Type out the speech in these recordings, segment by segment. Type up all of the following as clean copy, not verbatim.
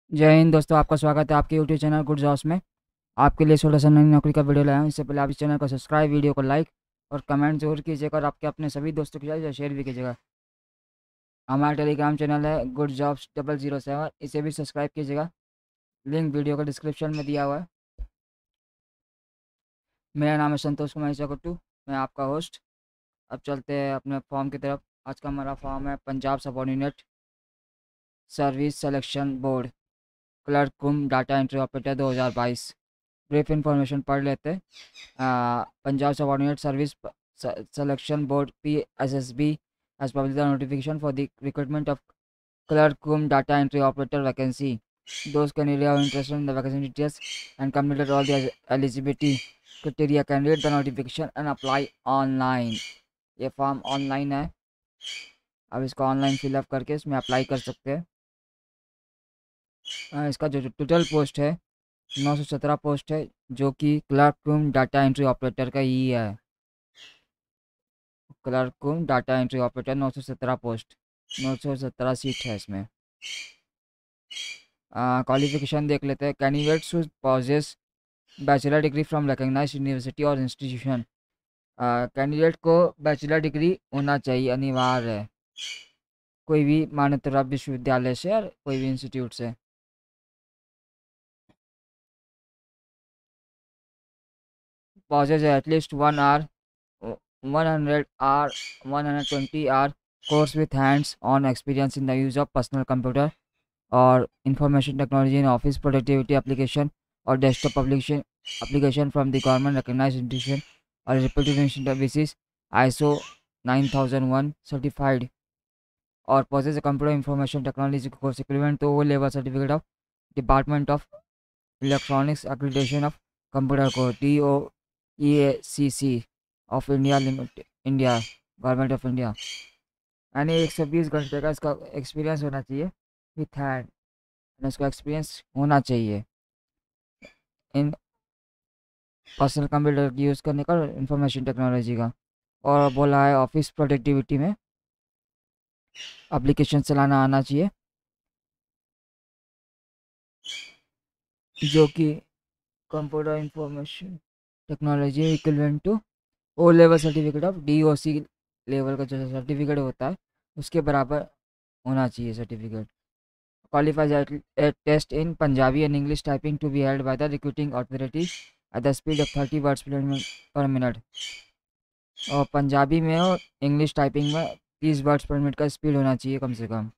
जय हिंद दोस्तों, आपका स्वागत है आपके यूट्यूब चैनल गुड जॉब्स में। आपके लिए 16 नई नौकरी का वीडियो लाया हूँ। इससे पहले आप इस चैनल को सब्सक्राइब, वीडियो को लाइक और कमेंट जरूर कीजिएगा और आपके अपने सभी दोस्तों के साथ शेयर भी कीजिएगा। हमारा टेलीग्राम चैनल है गुड जॉब्स 007, इसे भी सब्सक्राइब कीजिएगा। लिंक वीडियो का डिस्क्रिप्शन में दिया हुआ है। मेरा नाम है संतोष कुमार चकुट्टू, मैं आपका होस्ट। अब चलते हैं अपने फॉर्म की तरफ। आज का हमारा फॉर्म है Punjab subordinate service selection board clerk cum data entry operator 2022। Brief information पढ़ लेते हैं। Punjab subordinate service selection board PSSSB has published the notification for the recruitment of clerk cum data entry operator vacancy. Those candidates are interested in the vacancy details and completed all the eligibility criteria can read the notification and apply online. ये form online है, अब इसको online fill up करके इसमें apply कर सकते हैं। इसका जो टोटल पोस्ट है 917 पोस्ट है, जो कि clerk cum data entry operator का ही है। Clerk cum data entry operator 917 post, 917 seat है इसमें। क्वालिफिकेशन देख लेते हैं। Candidates who possess bachelor degree from recognised university और इंस्टीट्यूशन। कैंडिडेट को बैचलर डिग्री होना चाहिए, अनिवार्य है, कोई भी मान्यता प्राप्त विश्वविद्यालय से और कोई भी इंस्टीट्यूट से। Possess at least 1 hour 100 hour 120 hour course with hands on experience in the use of personal computer or information technology in office productivity application or desktop application from the government recognized institution or reputed institution services ISO 9001 certified, or possess a computer information technology course equivalent to O level certificate of Department of Electronics Accreditation of Computer Code DOEACC of India Limited, India government of India. यानी 120 घंटे का इसका experience होना चाहिए with hand, इसको experience होना चाहिए in personal computer की यूज़ करने का, इंफॉर्मेशन टेक्नोलॉजी का। और बोला है ऑफिस प्रोडक्टिविटी में एप्लीकेशन चलाना आना चाहिए, जो कि computer information technology equivalent to O level certificate of DOC level का जो सर्टिफिकेट होता है उसके बराबर होना चाहिए certificate. Qualifies at test in Punjabi and English typing to be held by the recruiting authority at the speed of 30 words per minute। और पंजाबी में और इंग्लिश टाइपिंग में 30 वर्ड्स पर मिनट का स्पीड होना चाहिए कम से कम।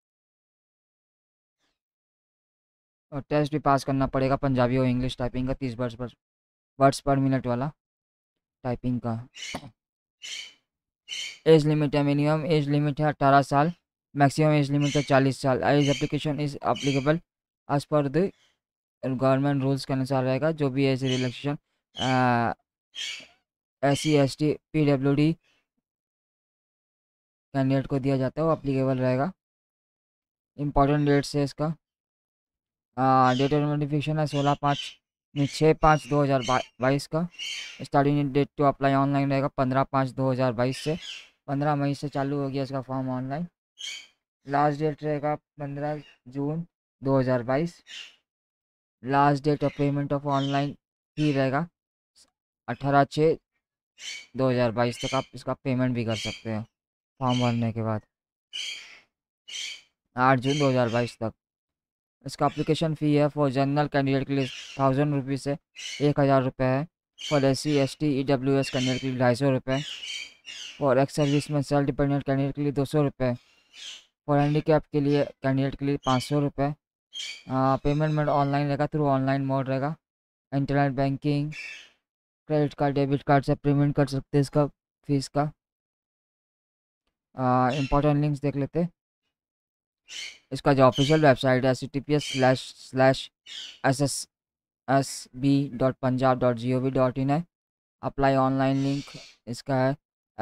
और टेस्ट भी पास करना पड़ेगा पंजाबी और इंग्लिश टाइपिंग का 30 वर्ड्स पर मिनट वाला टाइपिंग का। एज लिमिट है, मिनिमम एज लिमिट है 18 साल, मैक्सिमम एज लिमिट है 40 साल। Age application is applicable as per the government rules के अनुसार रहेगा। जो भी age relaxation SC ST PWD candidate को दिया जाता है वो अप्लीकेबल रहेगा। इंपॉर्टेंट डेट्स है इसका। डेट ऑफ नोटिफिकेशन है 6/5/2022 का। Starting date to apply online रहेगा 15/5/2022 से। 15 मई से चालू हो गया इसका फॉर्म ऑनलाइन। लास्ट डेट रहेगा 15 June 2022। Last date of payment of online ही रहेगा 18/6/2022 तक। आप इसका पेमेंट भी कर सकते हैं फॉर्म भरने के बाद 8 जून 2022 तक। इसका एप्लीकेशन फ़ी है फॉर जनरल कैंडिडेट के लिए 1000 रुपीज़ से 1000 रुपये है। For SC ST EWS candidate के लिए 250 रुपये। For ex service men self dependent candidate के लिए 200 रुपये। फॉर हैंडीकैप के लिए कैंडिडेट के लिए 500 रुपये। पेमेंट मेड ऑनलाइन रहेगा, थ्रू ऑनलाइन मोड रहेगा। Internet banking, credit card, debit card से पेमेंट कर सकते हैं इसका फीस का। इंपॉर्टेंट लिंक्स देख लेते हैं। इसका जो ऑफिशियल वेबसाइट है https://ssb.punjab.gov.in है। अप्लाई ऑनलाइन लिंक इसका है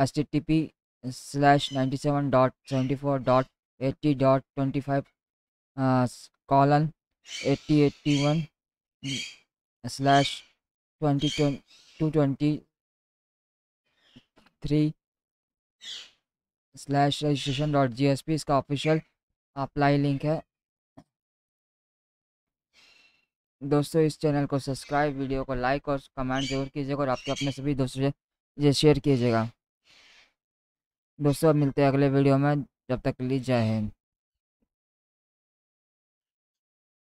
http://97.74.80.25 कॉलन 8081 स्लैश 223 स्लैश रजिस्ट्रेशन.gsp इसका ऑफिशियल अप्लाई लिंक है। दोस्तों इस चैनल को सब्सक्राइब, वीडियो को लाइक और कमेंट जरूर कीजिएगा और आपके अपने सभी दोस्तों से ये शेयर कीजिएगा। दोस्तों अब मिलते हैं अगले वीडियो में, जब तक के लिए जय हिंद।